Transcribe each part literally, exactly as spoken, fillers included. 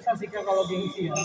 bisa sih Kak kalau gengsi ya.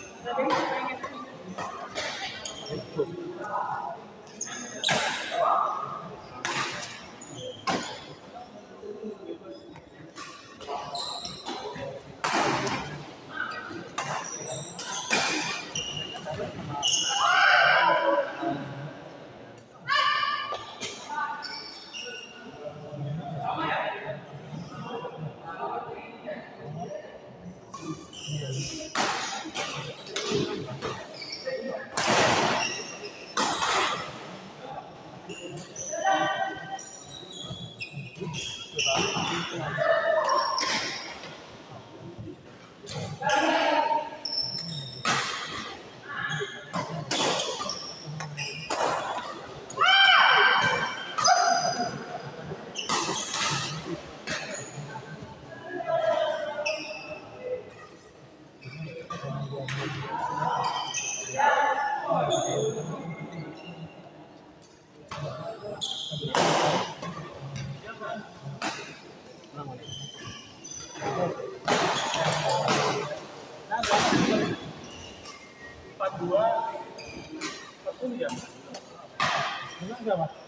empat dua satu ya. Benar enggak, Mas?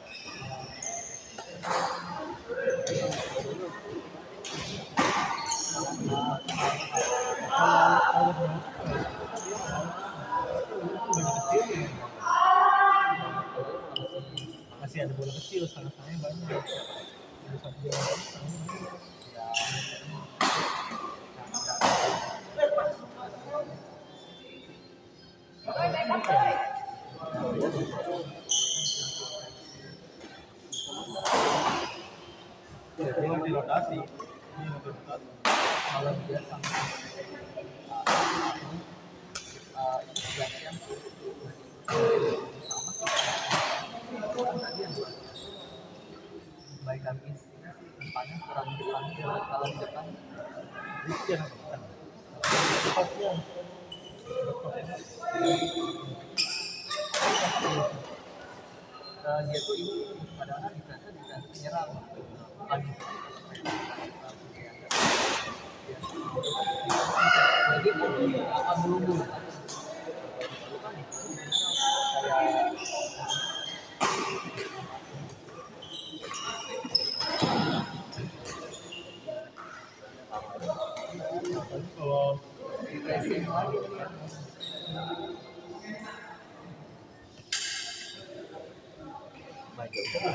Masih ada bola kecil, sana-sananya banyak. Ada satu bola dia ngerti rotasi, dia ngerti rotasi. Kalau dia sama baik kami depannya kurang depan, kalau di depan Christian sepatnya dia tuh ini padahal di sana di sana menyerang lagi jadi akan melulu kalau racing lagi baik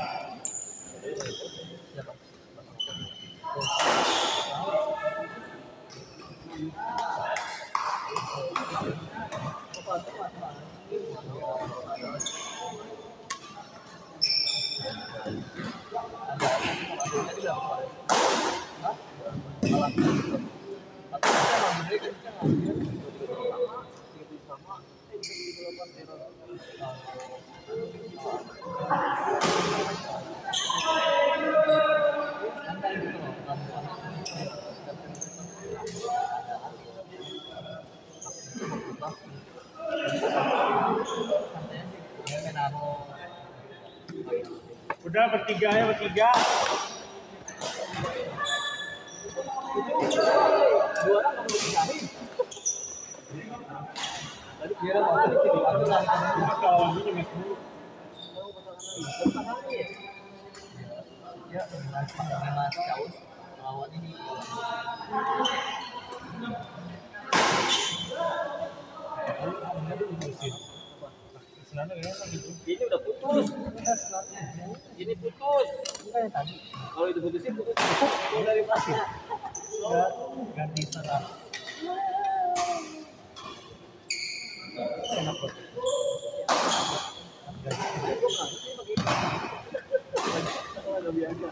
udah bertiga ya bertiga. Dua orang kamu dipisahin. Tadi kira mau tadi di waktu langsung kalau ini mas dulu. Ya, mas mas Caus lawan ini. Ini udah putus. Ini putus. Enggak yang tadi. Kalau itu putusin putus. Dari pasir. Enggak ganti serang. Enak kok. Ada biasa.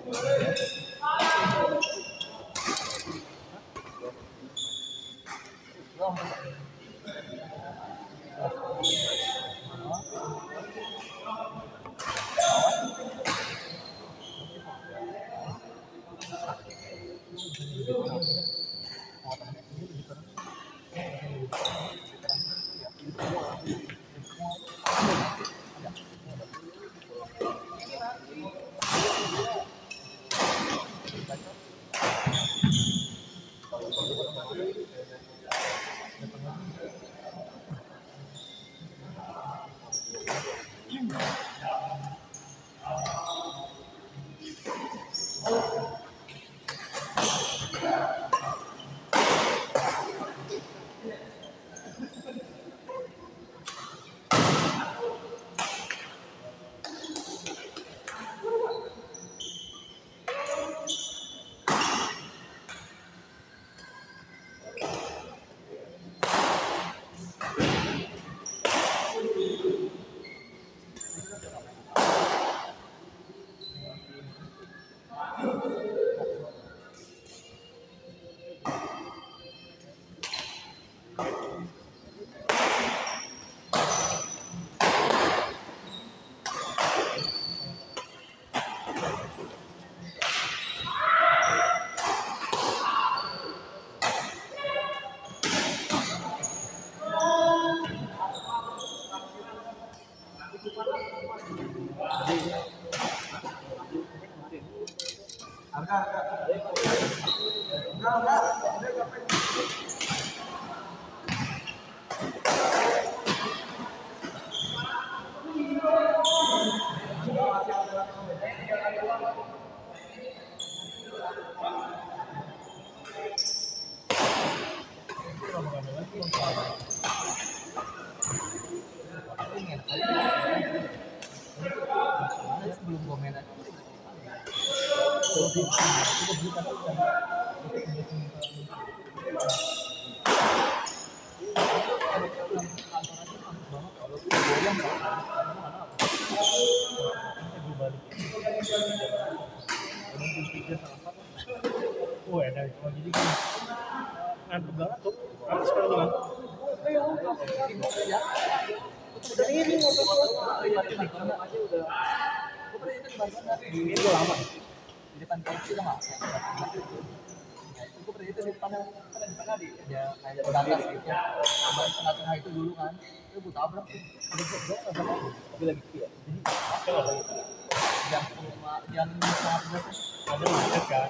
Sebelum komen aja. Oh ada, jadi kan ngantuk banget tuh. Harus kalau nggak. Udah ini motor ini udah lama di depan kampus udah nggak itu pernah itu di depan kan di tengah di ada kayak batas gitu di tengah-tengah itu dulu kan itu gue tabrak tuh udah gue gue nggak sama tapi lagi ya jadi jam jam setengah sebelas ada macet kan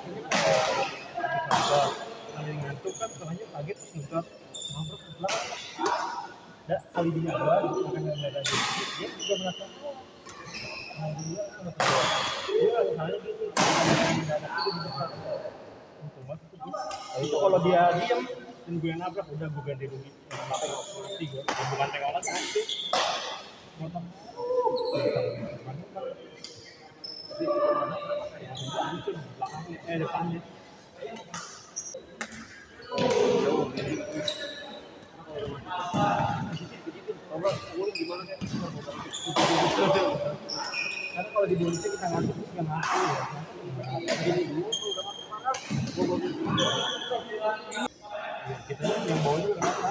ada yang ngantuk kan soalnya kaget terus ngantuk nabrak ke belakang ada kali di awal akan nggak ada dia juga merasa nah dia sama kedua dia misalnya gitu itu kalau dia diam dan gue nabrak udah gue ganti rugi mati gue bukan tengok lagi nanti motong tapi hancur belakangnya eh depannya karena kalau di Indonesia kita ngantuk nggak mampu ya jadi dulu udah panas gue baru kita yang bawa juga kenapa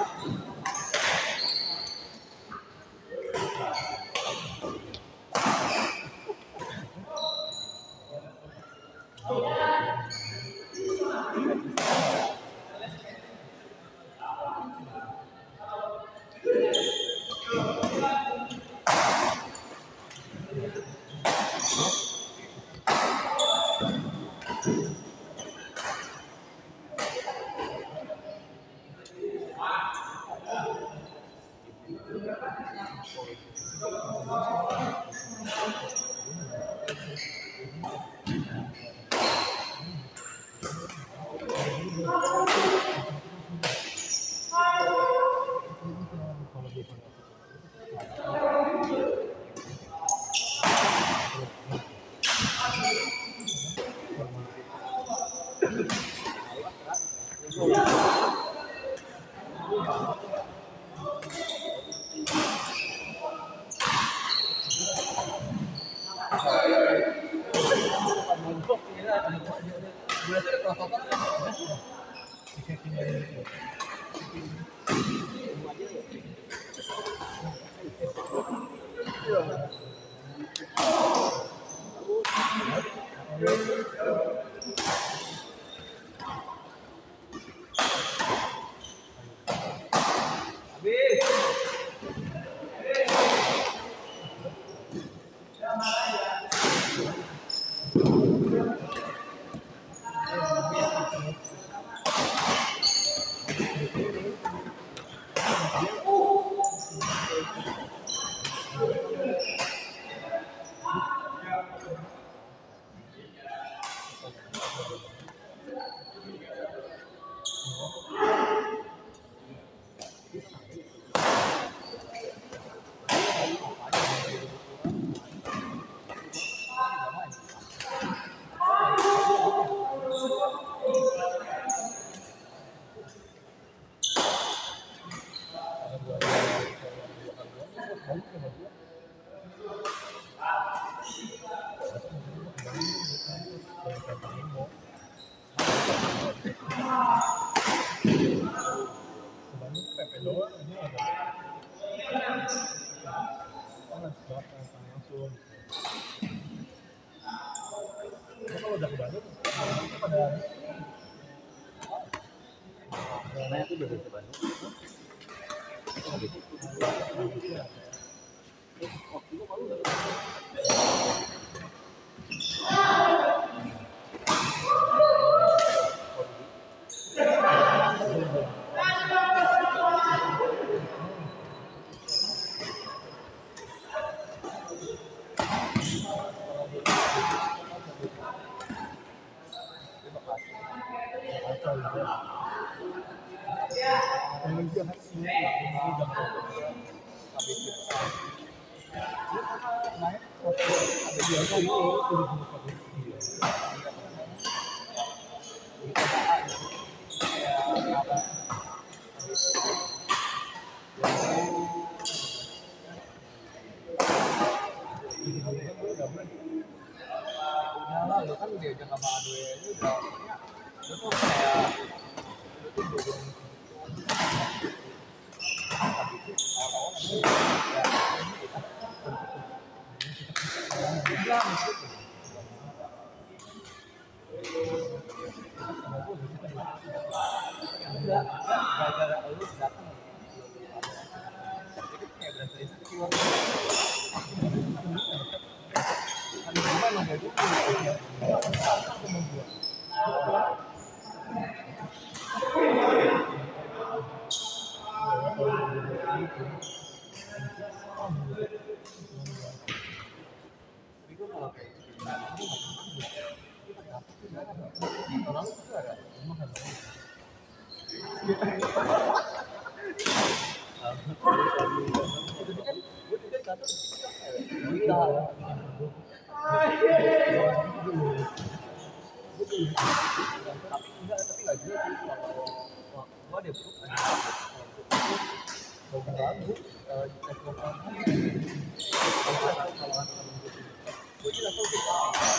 Lalu kan diajak sama Adwe ini udah ya, itu tuh kayak itu tuh belum tapi itu awal-awal ya enggak gara-gara lu datang itu kayak berasa itu keluar kan gimana enggak gitu ya sama gua orang itu ada emang ada jadi kan gue tidak kata kita tapi enggak tapi nggak juga sih kalau gue ada bro bagus bagus tes lokal kalau ada temen gue gue sih langsung kita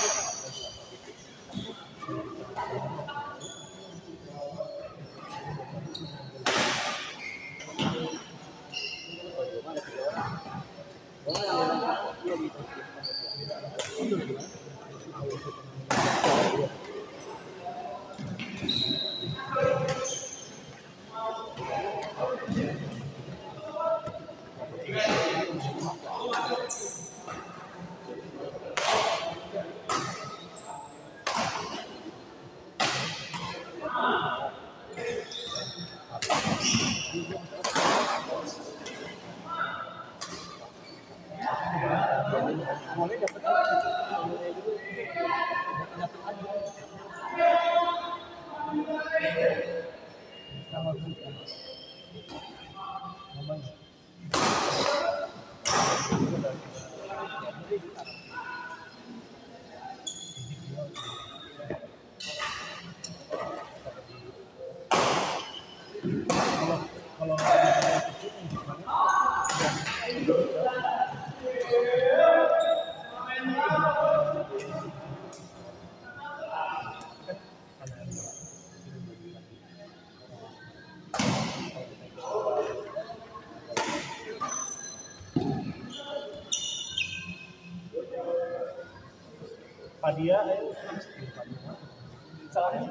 mulai dapat dapat aja sama kita namanya kalau kalau Padia ayo salam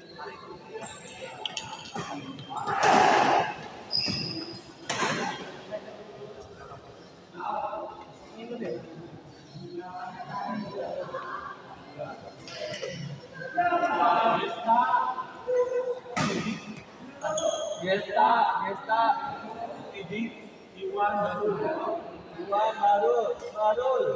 ini deh Gesta, Gesta, Sidik, Iwan Barul, Iwan Barul, Barul.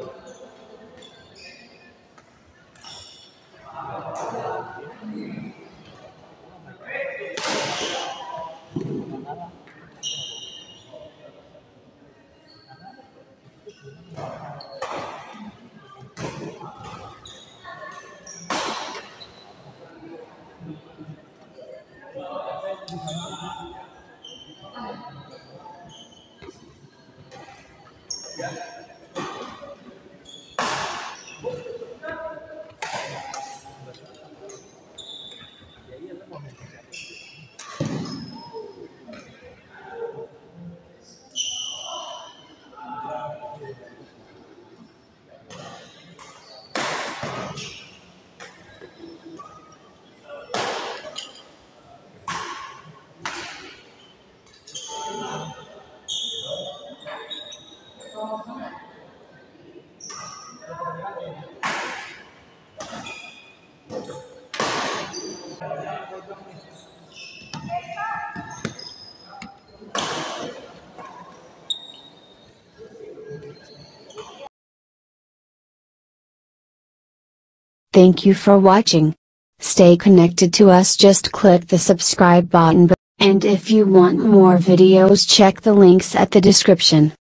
Thank you for watching. Stay connected to us, just click the subscribe button, and if you want more videos check the links at the description.